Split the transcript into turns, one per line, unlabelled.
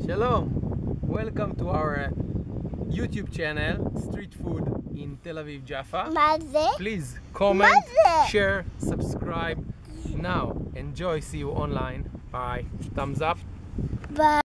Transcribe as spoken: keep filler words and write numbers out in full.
Shalom, welcome to our uh, YouTube channel, Street Food in Tel Aviv Jaffa. Please comment, share, subscribe now. Enjoy, see you online. Bye. Thumbs up.
Bye.